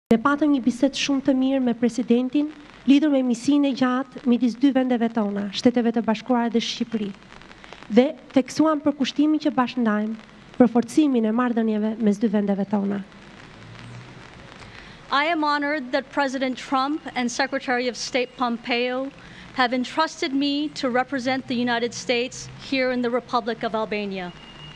Ne patëm një bisedë shumë të mirë me presidentin, lidhur me misinë e gjatë midis dy vendeve tona, Shteteve të Bashkuara dhe Shqipëri. Dhe theksuan për kushtimin që bashkëndajmë për forcimin e marrëdhënieve mes dy vendeve tona. I am honored that President Trump and Secretary of State Pompeo have entrusted me to represent the United States here in the Republic of Albania.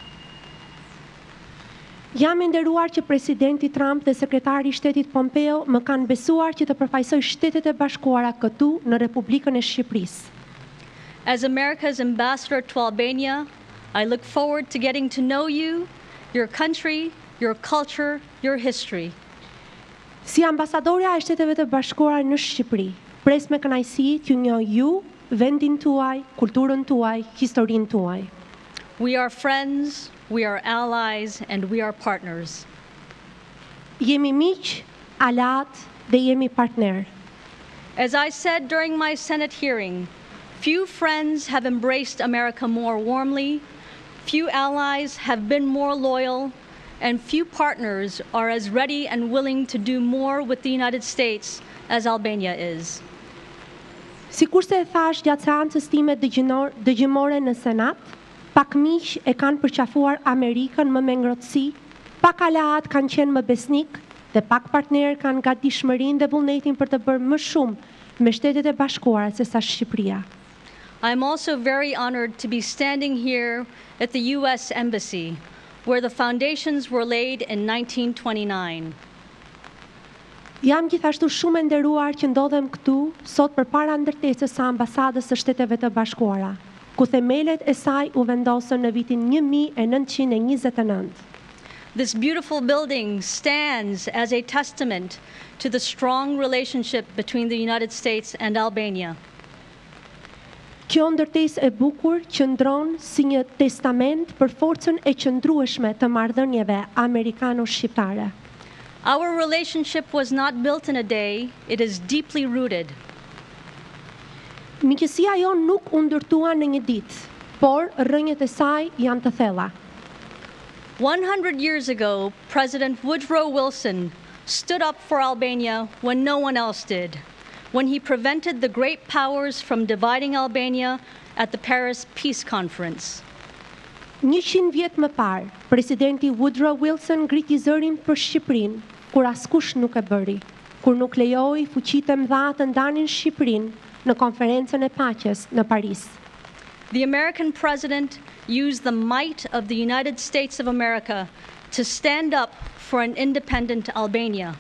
Jam i nderuar që presidenti Trump dhe sekretari i shtetit Pompeo më kanë besuar që të përfaqësoj Shtetet e Bashkuara këtu në Republikën e Shqipërisë. As America's ambassador to Albania, I look forward to getting to know you, your country, your culture, your history. Si ambasadorja e Shteteve të Bashkuara në Shqipëri, pres me kënaqësi t'ju njoh ju, vendin tuaj, kulturën tuaj, historinë tuaj. We are friends, we are allies, and we are partners. Jemi miq, aleat dhe jemi partner. As I said during my Senate hearing, few friends have embraced America more warmly, few allies have been more loyal, and few partners are as ready and willing to do more with the United States as Albania is. Sikurse e thash gjatë seancës time dëgjimore në Senat, pak miq e kanë përqafuar Amerikën më me ngrohtësi, pak aleat kanë qenë më besnik dhe pak partnerë kanë gatishmërinë dhe vullnetin për të bërë më shumë me Shtetet e Bashkuara se sa Shqipëria. I am also very honored to be standing here at the U.S. Embassy, where the foundations were laid in 1929. Jam gjithashtu shumë e nderuar që ndodhem këtu sot përpara ndërtesës së ambasadës së Shteteve të Bashkuara, ku themelet e saj u vendosën në vitin 1929. This beautiful building stands as a testament to the strong relationship between the United States and Albania. Kjo ndërtesë e bukur qëndron si një testament për forcën e qëndrueshme të marrëdhënieve amerikano-shqiptare. Our relationship was not built in a day, it is deeply rooted. Miqësia jonë nuk u ndërtua në një ditë, por rrënjët e saj janë të thella. 100 years ago, President Woodrow Wilson stood up for Albania when no one else did, when he prevented the great powers from dividing Albania at the Paris Peace Conference. 100 vjet më parë, presidenti Woodrow Wilson ngriti zërin për Shqipërinë, kur askush nuk e bëri, kur nuk lejoi fuqitë e mëdha të ndanin Shqipërinë në konferencën e paqes në Paris. The American president used the might of the United States of America to stand up for an independent Albania.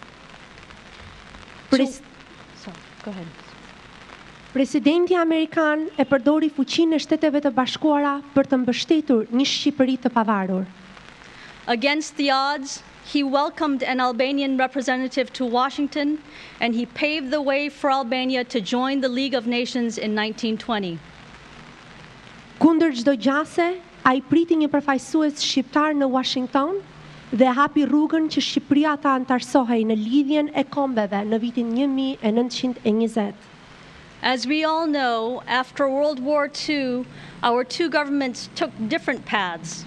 Go ahead. Presidenti Amerikan e përdori fuqinë e Shteteve të Bashkuara për të mbështetur një Shqipëri të pavarur. Against the odds, he welcomed an Albanian representative to Washington, and he paved the way for Albania to join the League of Nations in 1920. Kundër çdo gjase, ai priti një përfaqësues shqiptar në Washington dhe hapi rrugën që Shqipëria ta antarësohej në lidhjen e kombeve në vitin 1920. As we all know, after World War II, our two governments took different paths.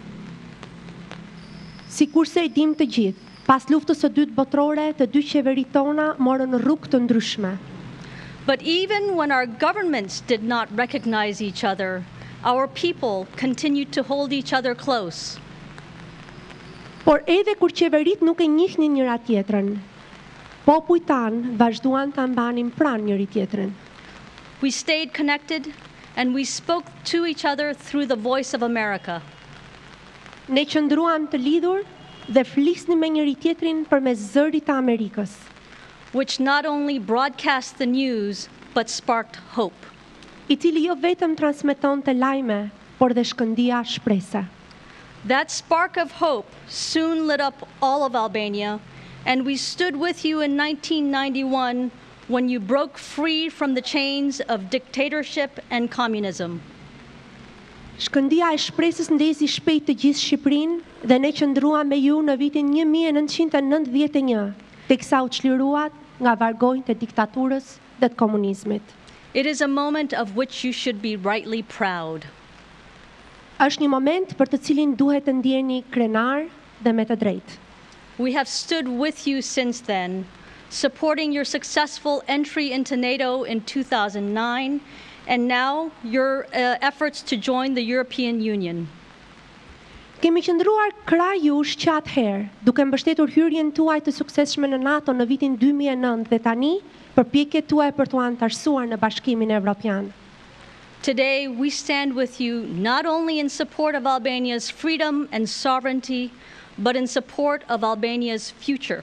Sikurse e dim të gjithë, pas luftës së dytë botërore, të dy qeveritë tona morën rrugë të ndryshme. But even when our governments did not recognize each other, our people continued to hold each other close. Por edhe kur qeveritë nuk e njihnin njëra tjetrën, popujt tanë vazhduan ta mbanin pranë njëri tjetrën. We stayed connected and we spoke to each other through the voice of America. Ne qëndruam të lidhur dhe flisnim me njëri tjetrin përmes zërit të Amerikës, which not only broadcast the news but sparked hope. I cili jo vetëm transmetonte lajme, por dhe shkëndija shpresë. That spark of hope soon lit up all of Albania, and we stood with you in 1991 when you broke free from the chains of dictatorship and communism. Shkëndija e shpresës ndezi shpejt të gjithë Shqipërinë dhe ne qëndruam me ju në vitin 1991, teksa u çliruat nga vargojnë të diktaturës dhe të komunizmit. It is a moment of which you should be rightly proud. Është një moment për të cilin duhet të ndjeni krenar dhe me të drejtë. We have stood with you since then, supporting your successful entry into NATO in 2009 and now your efforts to join the European Union. Kemi qëndruar krah jush që atëherë, duke mbështetur hyrjen tuaj të suksesshme në NATO në vitin 2009 dhe tani përpjekjet tuaja për t'u anëtarësuar në Bashkimin Evropian. Today, we stand with you not only in support of Albania's freedom and sovereignty, but in support of Albania's future.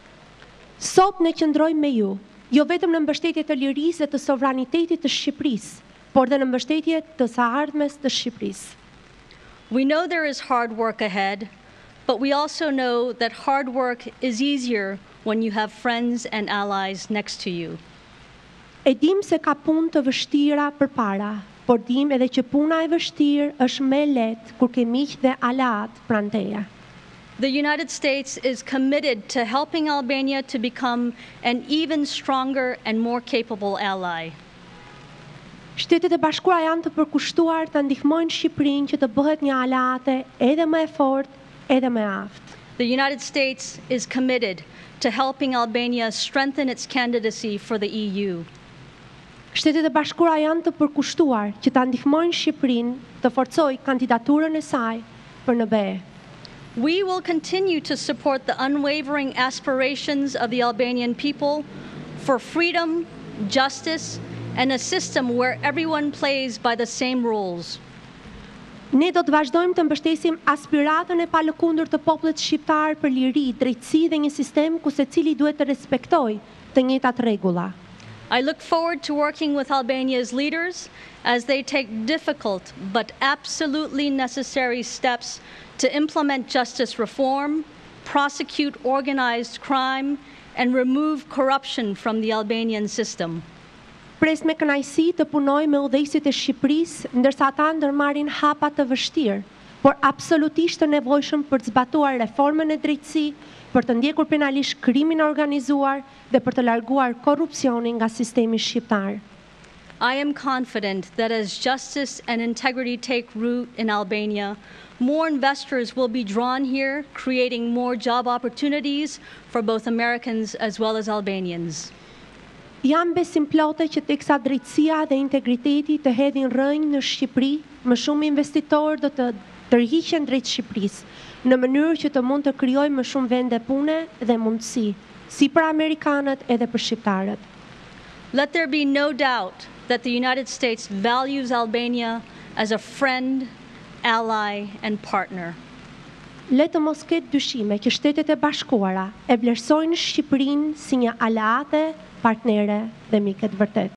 Sot ne qëndrojmë me ju, jo vetëm në mbështetje të lirisë dhe të sovranitetit të Shqipërisë, por dhe në mbështetje të së ardhmes të Shqipërisë. We know there is hard work ahead, but we also know that hard work is easier when you have friends and allies next to you. E dim se ka punë të vështira përpara, por dim edhe që puna e vështirë është më e lehtë kur ke miq dhe aleat pranë teje. The United States is committed to helping Albania to become an even stronger and more capable ally. Shtetet e Bashkuara janë të përkushtuar të ndihmojnë Shqipërinë që të bëhet një aleate edhe më e fortë, edhe më e aftë. The United States is committed to helping Albania strengthen its candidacy for the EU. Shtetet e Bashkuara janë të përkushtuar që ta ndihmojnë Shqipërinë të forcojë kandidaturën e saj për në BE. We will continue to support the unwavering aspirations of the Albanian people for freedom, justice, and a system where everyone plays by the same rules. Ne do të vazhdojmë të mbështesim aspiratën e palëkundur të popullit shqiptar për liri, drejtësi dhe një sistem ku secili duhet të respektojë të njëjtat rregulla. I look forward to working with Albania's leaders as they take difficult but absolutely necessary steps to implement justice reform, prosecute organized crime, and remove corruption from the Albanian system. Pres me kënaqësi të punoj me udhëheqësit e Shqipërisë, ndërsa ata ndërmarrin hapa të vështirë, por absolutisht të nevojshëm për të zbatuar reformën e drejtësi, për të ndjekur penalisht krimin e organizuar dhe për të larguar korrupsionin nga sistemi shqiptar. I am confident that as justice and integrity take root in Albania, more investors will be drawn here, creating more job opportunities for both Americans as well as Albanians. Jam besim plote që teksa drejtësia dhe integriteti të hedhin rrënjë në Shqipëri, më shumë investitorë do të tërhiqen drejt Shqipërisë në mënyrë që të mund të krijojë më shumë vende pune dhe mundësi, si për amerikanët edhe për shqiptarët. Let there be no doubt that the United States values Albania as a friend, ally, and partner. Le të mos ketë dyshime që Shtetet e Bashkuara e vlerësojnë Shqipërinë si një aleate, partnere dhe mike të vërtet.